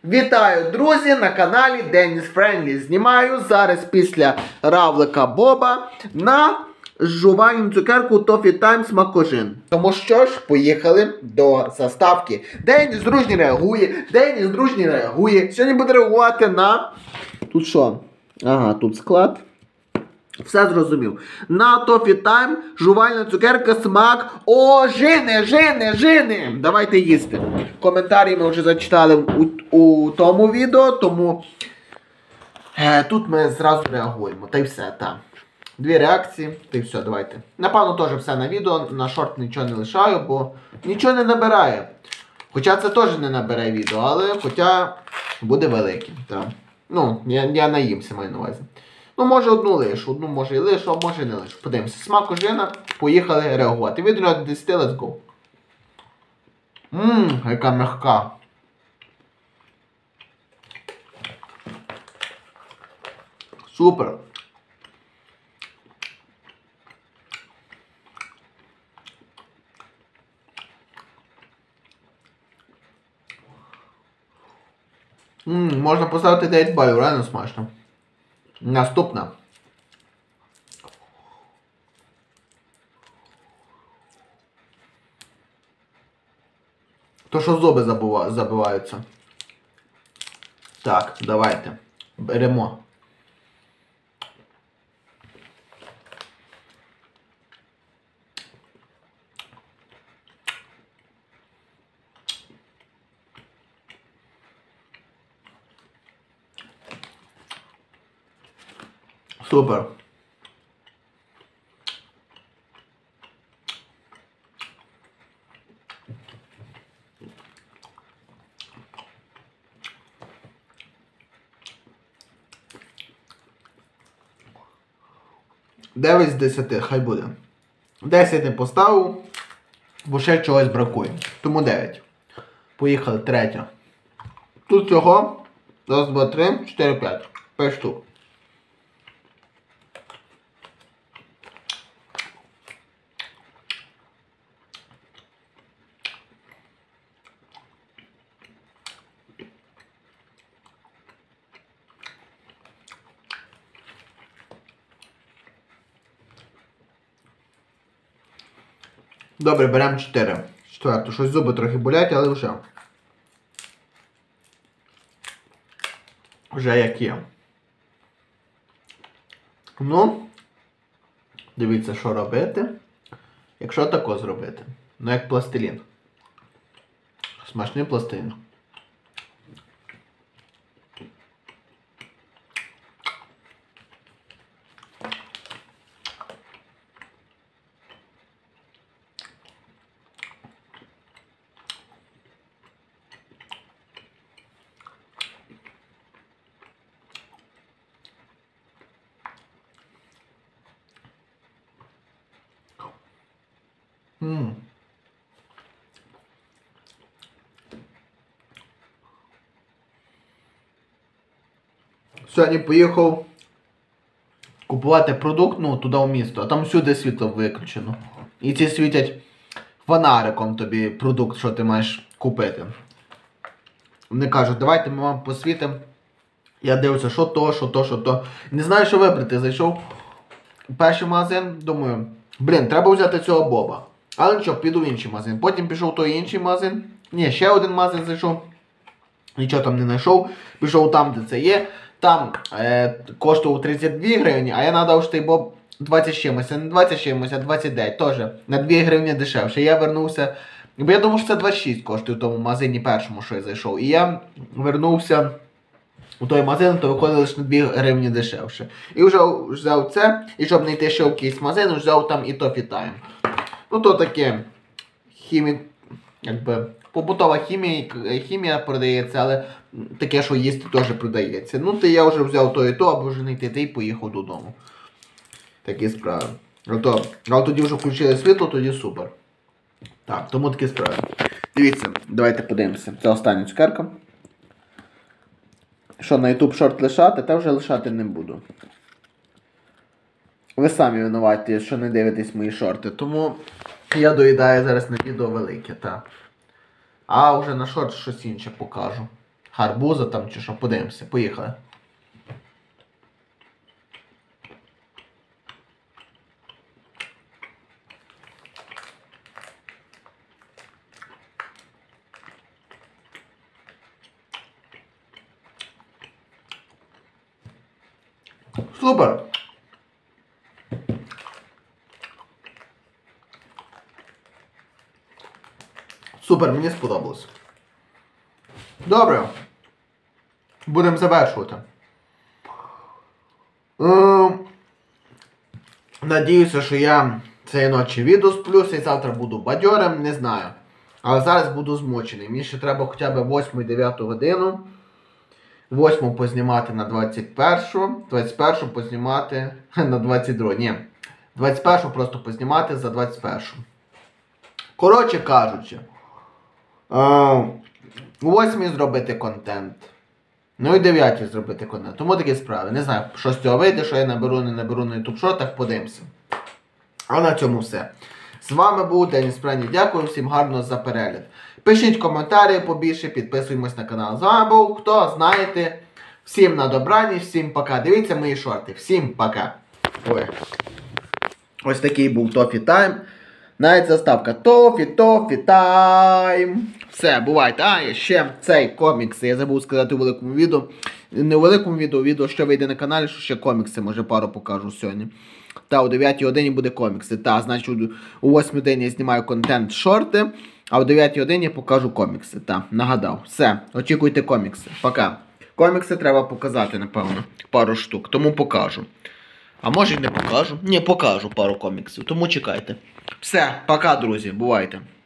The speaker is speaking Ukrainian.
Вітаю, друзі, на каналі Деніс Френдлі. Знімаю зараз після равлика Боба на жувальну цукерку Toffee Time смакожин. Тому що ж, поїхали до заставки. Деніс дружньо реагує. Сьогодні буде реагувати на... Тут що? Ага, тут склад. Все зрозумів. На Toffee Time жувальна цукерка смак жини. Давайте їсти. Коментарі ми вже зачитали у тому відео, тому тут ми зразу реагуємо. Та й все, так. Дві реакції, та й все, давайте. Напевно, теж все на відео, на шорт нічого не лишаю, бо нічого не набирає. Хоча це теж не набере відео, але хоча буде великим. Так. Ну, я наїмся, маю на увазі. Ну, може одну лишу, одну може і лишу, а може і не лишу. Подивимося. Смак ожина, поїхали реагувати. Від 1 до 10, let's go. Яка м'яка. Супер. Можна поставити 9 балів, реально смачно. Наступна. То, що зуби забиваються. Так, давайте. Беремо. Супер. Дев'ять з 10, хай буде. 10 не поставив, бо ще чогось бракує. Тому 9. Поїхали, третя. Тут цього. 1, 2, 3, 4, 5. 5 штук. Добре, беремо 4. Четверту. Щось зуби трохи болять, але вже. Вже як є. Ну, дивіться, що робити. Якщо тако зробити. Ну, як пластилін. Смачний пластилін. Сьогодні поїхав купувати продукт, ну, туди в місто, а там всюди світло виключено. І ці світять фонариком тобі продукт, що ти маєш купити. Вони кажуть, давайте ми вам посвітимо. Я дивлюся, що то. Не знаю, що вибрати. Зайшов в перший магазин, думаю, блін, треба взяти цього Боба. Але нічого, піду в інший магазин. Потім пішов в той інший магазин. Ні, ще один магазин зайшов. Нічого там не знайшов. Пішов там, де це є. Там коштував 32 гривні, а я надав що той Боб 20 чимось. А не 20 чимось, а 29. Теж на 2 гривні дешевше. Я вернувся. Бо я думав, що це 26 коштує в тому магазині першому, що я зайшов. І я вернувся у той магазин, то виходило лише на 2 гривні дешевше. І вже взяв це, і щоб не йти ще в якийсь магазин, взяв там і Toffee Time. Ну то таке якби побутова хімія продається, але таке, що їсти, теж продається. Ну то я вже взяв то і то, аби вже не йти, і поїхав додому. Такі справи. Але тоді вже включили світло, тоді супер. Так, тому такі справи. Дивіться, давайте подивимося. Це остання цукерка. Що, на YouTube шорт лишати? Та вже лишати не буду. Ви самі винуваті, що не дивитесь мої шорти. Тому я доїдаю зараз на відео велике, так. А вже на шорт щось інше покажу. гарбуза там чи що, подивимося. Поїхали. Супер! Супер, мені сподобалось. Добре. Будемо завершувати. Надіюся, що я цієї ночі відосплюся і завтра буду бадьорим, не знаю. Але зараз буду змучений. Мені ще треба хоча б 8-9 годину. 8 познімати на 21, 21 познімати на 22. Ні. 21 просто познімати за 21. Коротше кажучи, 8 зробити контент. Ну і 9 зробити контент. Тому такі справи. Не знаю, що з цього вийде, що я наберу, не наберу на YouTube шортах, подивимося. А на цьому все. З вами був Деніс Прені. Дякую всім гарно за перегляд. Пишіть коментарі побільше, підписуємось на канал. З вами був, хто знаєте. Всім на добраніч, всім пока. Дивіться мої шорти. Всім пока. Ой. Ось такий був Тофі Тайм. Навіть заставка Тофі Тайм. Все, бувайте. А, і ще цей комікс. Я забув сказати у великому відео. Не у великому відео, що вийде на каналі, що ще комікси, може пару покажу сьогодні. Та, о 9 годині буде комікси. Та, значить, у 8 годині я знімаю контент шорти, а о 9 годині покажу комікси. Та, нагадав. Все, очікуйте комікси. Пока. Комікси треба показати, напевно, пару штук, тому покажу. А може й не покажу. Ні, покажу пару коміксів, тому чекайте. Все, пока, друзі, бувайте.